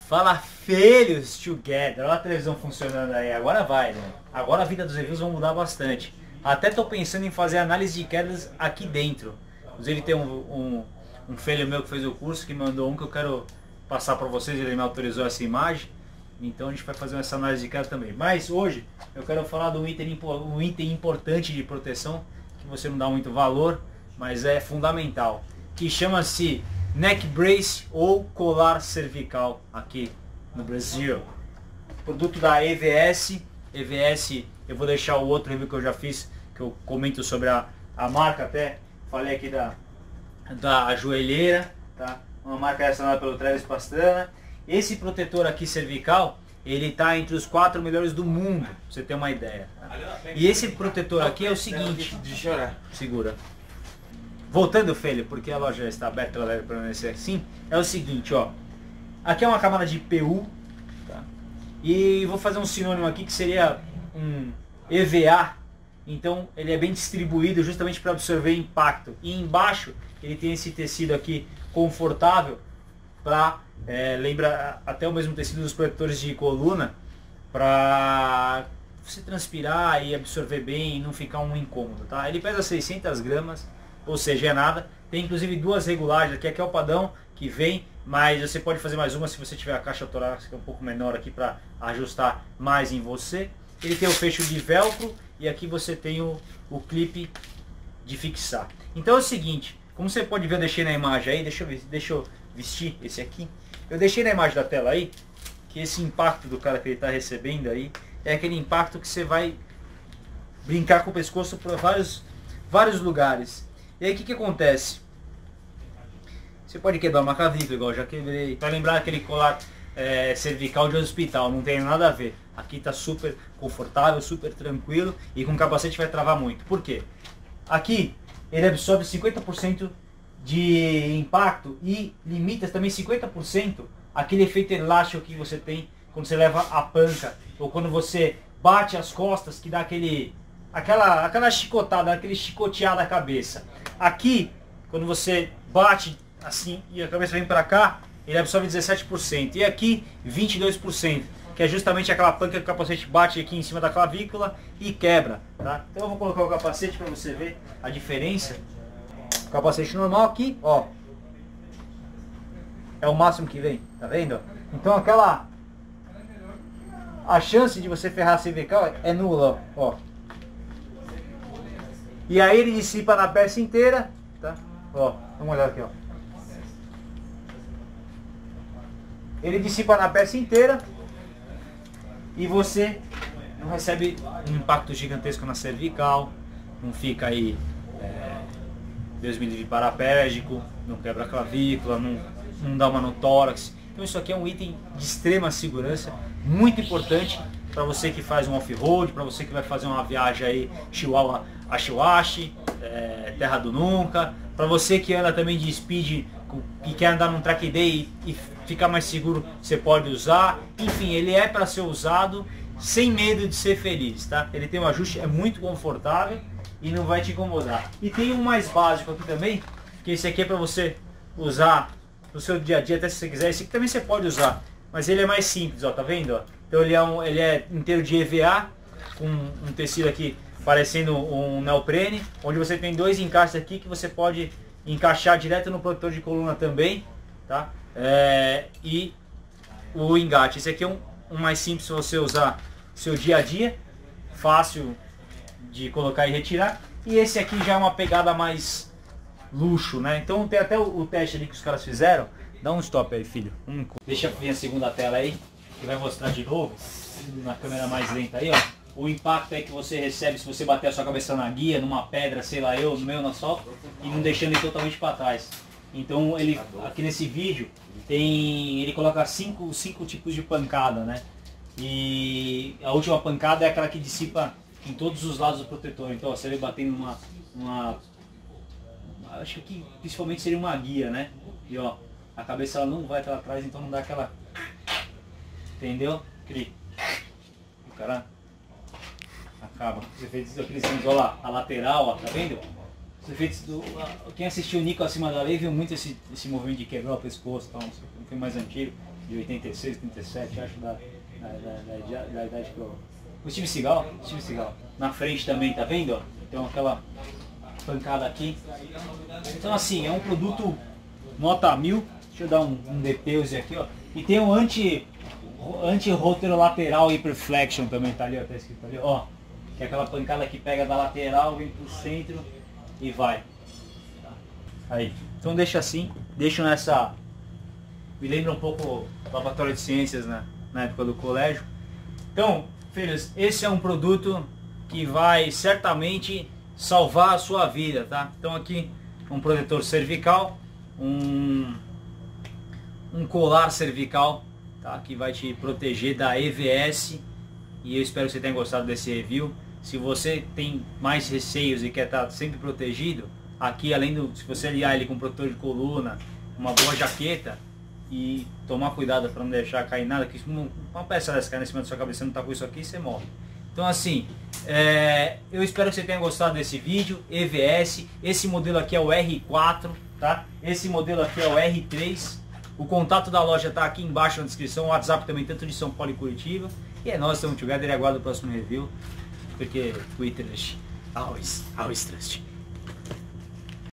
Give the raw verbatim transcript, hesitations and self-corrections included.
Fala, filhos together. Olha a televisão funcionando aí. Agora vai, né? Agora a vida dos reviews vai mudar bastante. Até tô pensando em fazer análise de quedas aqui dentro. Inclusive tem um, um, um filho meu que fez o curso que mandou um que eu quero passar para vocês. Ele me autorizou essa imagem. Então a gente vai fazer essa análise de queda também. Mas hoje eu quero falar de um item, um item importante de proteção que você não dá muito valor, mas é fundamental, que chama-se neck brace ou colar cervical aqui no Brasil. Produto da E V S. E V S, eu vou deixar o outro review que eu já fiz, que eu comento sobre a, a marca, até falei aqui da, da joelheira, tá? Uma marca relacionada pelo Travis Pastrana. Esse protetor aqui cervical, ele está entre os quatro melhores do mundo, pra você ter uma ideia. Tá? E esse protetor aqui é o seguinte, segura. Voltando, filho, porque a loja está aberta, ela deve permanecer assim. É o seguinte, ó. Aqui é uma camada de P U, tá? E vou fazer um sinônimo aqui que seria um E V A. Então ele é bem distribuído justamente para absorver impacto. E embaixo ele tem esse tecido aqui confortável para é, lembra até o mesmo tecido dos protetores de coluna, para você transpirar e absorver bem e não ficar um incômodo, tá? Ele pesa seiscentas gramas. Ou seja, é nada. Tem inclusive duas regulagens aqui, aqui é o padrão que vem, mas você pode fazer mais uma se você tiver a caixa torácica um pouco menor aqui para ajustar mais em você. Ele tem o fecho de velcro e aqui você tem o, o clipe de fixar. Então é o seguinte, como você pode ver, eu deixei na imagem aí, deixa eu, deixa eu vestir esse aqui. Eu deixei na imagem da tela aí, que esse impacto do cara que ele está recebendo aí, é aquele impacto que você vai brincar com o pescoço por vários, vários lugares. E aí o que, que acontece? Você pode quebrar uma clavícula, igual eu já quebrei. Para lembrar aquele colar é, cervical de hospital, não tem nada a ver. Aqui está super confortável, super tranquilo e com o capacete vai travar muito. Por quê? Aqui ele absorve cinquenta por cento de impacto e limita também cinquenta por cento aquele efeito elástico que você tem quando você leva a panca ou quando você bate as costas, que dá aquele... Aquela, aquela chicotada, aquele chicotear da cabeça. Aqui, quando você bate assim e a cabeça vem para cá, ele absorve dezessete por cento. E aqui, vinte e dois por cento. Que é justamente aquela panca que o capacete bate aqui em cima da clavícula e quebra. Tá? Então eu vou colocar o capacete para você ver a diferença. O capacete normal aqui, ó. É o máximo que vem, tá vendo? Então aquela... A chance de você ferrar a cervical é nula, ó. E aí ele dissipa na peça inteira, tá? Ó, dá uma olhada aqui, ó. Ele dissipa na peça inteira e você não recebe um impacto gigantesco na cervical, não fica aí, é, Deus me livre, paraplégico, não quebra a clavícula, não, não dá uma no tórax. Então isso aqui é um item de extrema segurança, muito importante para você que faz um off-road, para você que vai fazer uma viagem aí, Chihuahua a Chihuachi, é, Terra do Nunca, para você que anda também de speed e quer andar num track day e, e ficar mais seguro, você pode usar. Enfim, ele é para ser usado sem medo de ser feliz, tá? Ele tem um ajuste, é muito confortável e não vai te incomodar. E tem um mais básico aqui também, que esse aqui é para você usar no seu dia a dia, até se você quiser. Esse aqui também você pode usar, mas ele é mais simples, ó, tá vendo? Ó? Então ele é, um, ele é inteiro de E V A, com um tecido aqui parecendo um neoprene, onde você tem dois encaixes aqui que você pode encaixar direto no protetor de coluna também, tá? É, e o engate, esse aqui é um, um mais simples se você usar no seu dia a dia, fácil de colocar e retirar. E esse aqui já é uma pegada mais luxo, né? Então tem até o, o teste ali que os caras fizeram. Dá um stop aí, filho. Um, deixa eu vir a segunda tela aí, que vai mostrar de novo, na câmera mais lenta aí, ó. O impacto é que você recebe se você bater a sua cabeça na guia, numa pedra, sei lá eu, no meio no asfalto, e não deixando ele totalmente para trás. Então ele, aqui nesse vídeo, tem, ele coloca cinco, cinco tipos de pancada, né? E a última pancada é aquela que dissipa em todos os lados do protetor. Então ó, você vai batendo numa, numa... Acho que principalmente seria uma guia, né? E ó, a cabeça ela não vai para trás, então não dá aquela... Entendeu? Aquele... O cara... Acaba. Os efeitos daqueles, olha lá, a lateral, ó, tá vendo? Os efeitos do... Quem assistiu o Nico Acima da Lei viu muito esse, esse movimento de quebrar o pescoço, tal, um filme mais antigo. de oitenta e seis, oitenta e sete, acho, da, da, da, da, da idade que eu... O Steve Seagal, Steve Seagal. Na frente também, tá vendo? Ó? Tem aquela pancada aqui. Então assim, é um produto nota mil. Deixa eu dar um, um depause aqui, ó. E tem um anti, anti-roterolateral hyperflexion também, tá ali, ó, tá escrito ali, ó. Que é aquela pancada que pega da lateral, vem pro centro e vai. Aí. Então deixa assim, deixa nessa... Me lembra um pouco o laboratório de ciências, né, na época do colégio. Então, filhos, esse é um produto que vai certamente salvar a sua vida, tá? Então aqui um protetor cervical, um, um colar cervical, tá? Que vai te proteger da E V S. E eu espero que você tenha gostado desse review. Se você tem mais receios e quer estar sempre protegido, aqui além do, se você aliar ele com protetor de coluna, uma boa jaqueta e tomar cuidado para não deixar cair nada, que uma peça dessa cair em cima da sua cabeça, não tá com isso aqui, você morre. Então assim, é, eu espero que você tenha gostado desse vídeo, E V S, esse modelo aqui é o R quatro, tá? Esse modelo aqui é o R três, o contato da loja tá aqui embaixo na descrição, o WhatsApp também, tanto de São Paulo e Curitiba. E é nós, estamos together e aguardo o próximo review, porque Twitter, always, always trust.